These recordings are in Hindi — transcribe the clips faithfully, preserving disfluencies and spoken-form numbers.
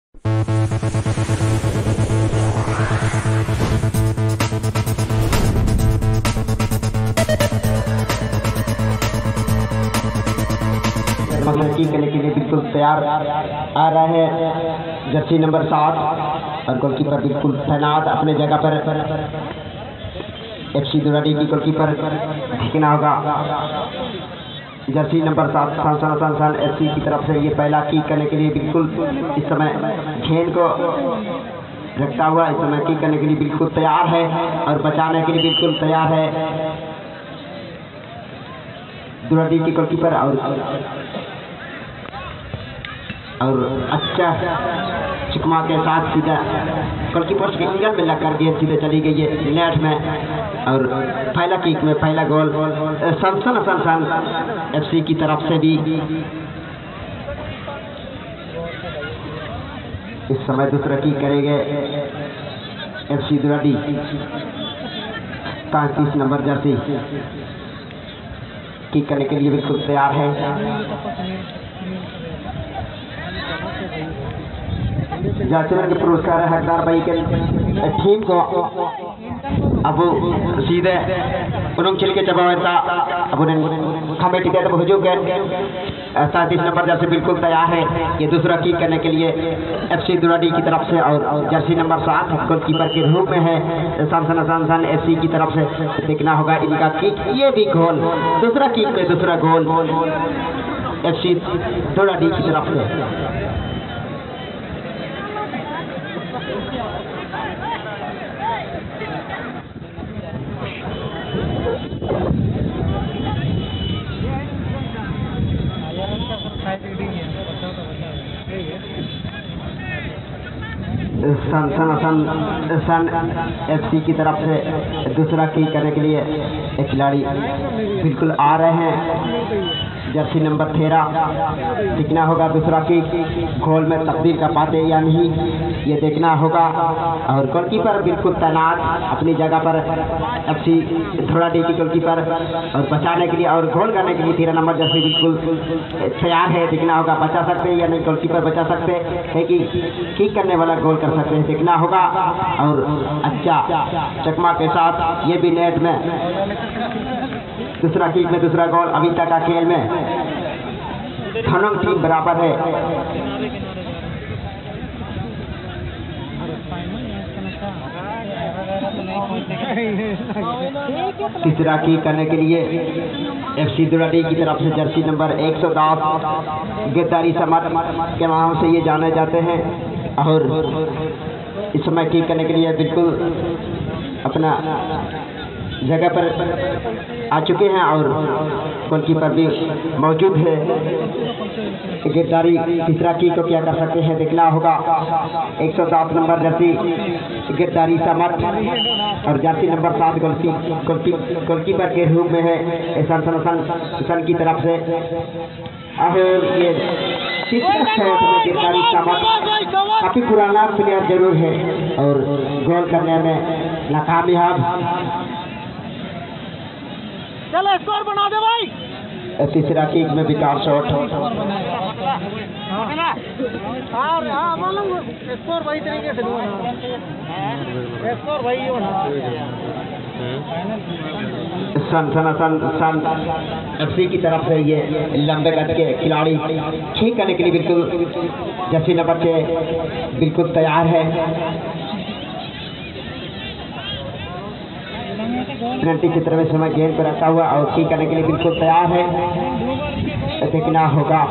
करने के लिए बिल्कुल तैयार आ रहा है जर्सी नंबर सात और गोलकीपर बिल्कुल तैनात अपने जगह पर। एफसी दुराडी की गोलकीपर दिखना होगा जर्सी नंबर सात सन सन सन एफसी की तरफ से ये पहला किक करने के लिए बिल्कुल इस समय गेंद को रखता हुआ इस समय किक करने के लिए बिल्कुल तैयार है और बचाने के लिए बिल्कुल तैयार है दुराडी की गोलकीपर। और और अच्छा चुकमा के साथ सीधा गोलकीपर के एंगल में लगकर गेंद सीधे चली गई है नेट में और पहला किक में पहला गोल सनसन सनसन एफसी की तरफ से भी। इस समय दूसरा किक करेंगे एफसी दुराडी पैंतीस नंबर जर्सी किक करने के लिए बिल्कुल तैयार है। जाचरण के पुरस्कार है हकदार भाई के टीम को अब सीधे उन्होंने चल के चबावता अब उन्हें हमें टिकट अब हुजूम के सैंतीस नंबर जर्सी बिल्कुल तैयार है ये दूसरा किक करने के लिए एफसी दुराडी की तरफ से। और जर्सी नंबर सात गोलकीपर के रूप में है सनसन सनसन एफसी की तरफ से। देखना होगा इनका किक ये भी गोल दूसरा किक में दूसरा गोल एफसी दुराडी की तरफ से। सन सन सन सन एफसी की तरफ से दूसरा किक करने के लिए एक खिलाड़ी बिल्कुल आ रहे हैं जर्सी नंबर तेरह। देखना होगा दूसरा किक गोल में तब्दील कर पाते या नहीं ये देखना होगा। और गोलकीपर बिल्कुल तैनात अपनी जगह पर एफसी दुराडी की गोलकीपर और बचाने के लिए और गोल करने के लिए तेरह नंबर जर्सी बिल्कुल तैयार है। देखना होगा बचा सकते हैं या नहीं गोलकीपर बचा सकते हैं कि किक करने वाला गोल कर सकते हैं देखना होगा। और अच्छा चकमा के साथ ये भी नेट में दूसरा किक में दूसरा गोल। अभी तक का खेल में दोनों टीम बराबर है। तीसरा किक करने के लिए एफसी दुराडी की तरफ से जर्सी नंबर एक सौ दस गिरदारी समर के नाम से ये जाने जाते हैं। और इस समय किक करने के लिए बिल्कुल अपना जगह पर आ चुके हैं और गोलकीपर भी मौजूद है। गिरदारी तीसरा किक को क्या कर सकते हैं देखना होगा। एक सौ सात नंबर जर्सी गिरदारी समर और जर्सी नंबर सात गोलकी गोलकीपर के रूप में है सन सन सन सन की तरफ से। और ये तीसरा सेट में गिरदारी समर काफी पुराना प्लेयर जरूर है और गोल करने में नाकामयाब। चलो स्कोर बना दे भाई। तीसरा किक में विकार शॉट स्कोर वही तरीके से स्कोर वही सन सन सन सन एफसी की तरफ से ये लंबे कद के खिलाड़ी ठीक करने के लिए बिल्कुल जर्सी नंबर छह बिल्कुल तैयार है। पेनल्टी चित्र में समय गेंद पर रखा हुआ और किक करने के लिए बिल्कुल तैयार है। देखना होगा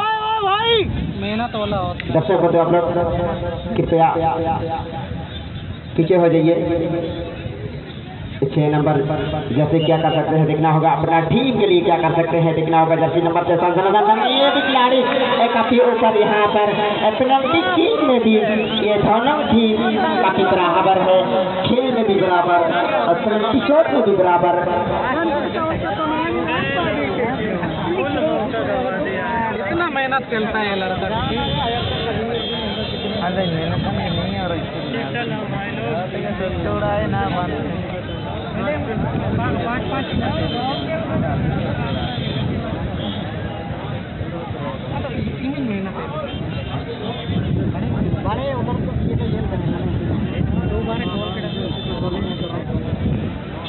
दर्शक बंधु आप लोग कृपया पीछे हो जाइए। छह नंबर जैसे क्या कर सकते हैं देखना होगा अपना टीम के लिए क्या कर सकते हैं देखना होगा। जर्सी नंबर छह ये भी खिलाड़ी काफी ऊपर यहाँ पर पेनल्टी किक में भी ये दोनों टीम काफी बराबर है खेल में भी बराबर और पेनल्टी शॉट में भी बराबर। इतना मेहनत करता है लड़का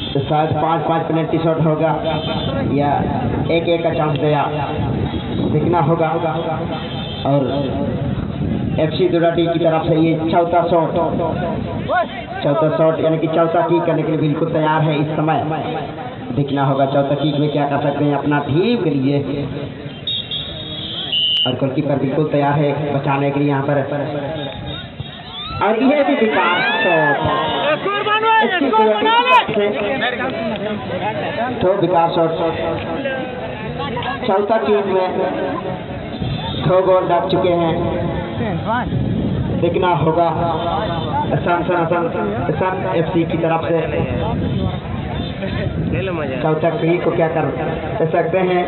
तो शायद पाँच पाँच पेनल्टी शॉट होगा या एक एक का चांस दिया, देखना होगा। और एफसी दुराटी की तरफ से ये चौथा शॉट चौथा शॉट यानी कि चौथा किक करने के लिए बिल्कुल तैयार है इस समय। देखना होगा चौथा किक में क्या कर सकते हैं अपना टीम के लिए। और गोलकीपर बिल्कुल तैयार है बचाने के लिए यहाँ पर। और यह भी विकास शॉट तो विकास शॉट चौथा किक में दो गोल डाल चुके हैं। देखना होगा सन सन सन एफसी की तरफ से चौथा किक को क्या कर सकते हैं।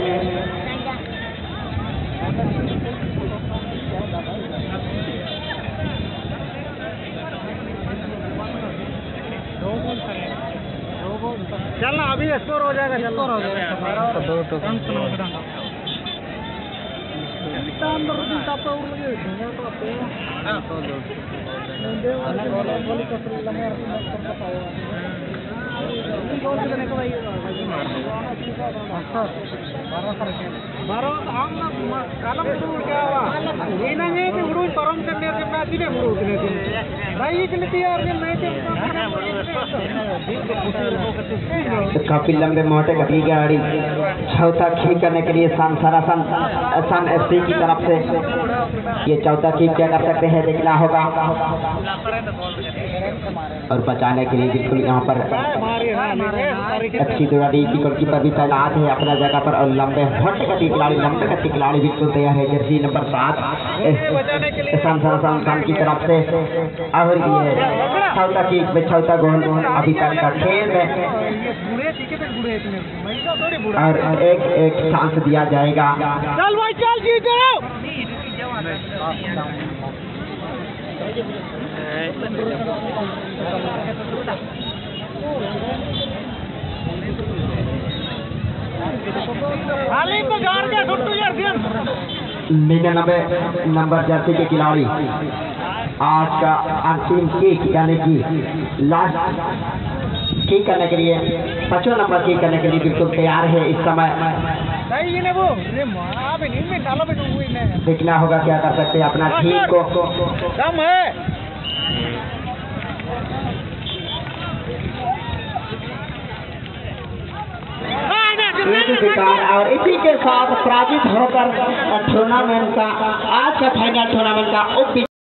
चलना अभी स्कोर हो जाएगा, स्कोर हो जाएगा दो तो काफी लंबे मोटे कटी गाड़ी चौथा किक करने के लिए सन सरासन सन एफसी की तरफ से ये चौथा किक क्या कर सकते हैं देखना होगा। और बचाने के लिए बिल्कुल यहाँ पर एफसी दुराटी की गोलकीपर भी तैनात है अपना जगह पर। और लंबे मोटे कटी खिलाड़ी लंबे कटी खिलाड़ी बिल्कुल तैयार है जर्सी नंबर सात सन सरासन सन की तरफ से। और ये चौथा किक में चौथा गोल अभी तक का खेल में। और एक एक चांस दिया जाएगा। चल भाई चल जीत जाओ। निन्यानवे नंबर जर्सी के खिलाड़ी आज का अंतिम किक यानी कि लास्ट किक करने के लिए पांचवा नंबर किक करने के लिए बिल्कुल तैयार है इस समय। देखना होगा क्या कर सकते हैं अपना टीम को। कम है और इसी के साथ पराजित होकर टूर्नामेंट का आज का फाइनल टूर्नामेंट का उप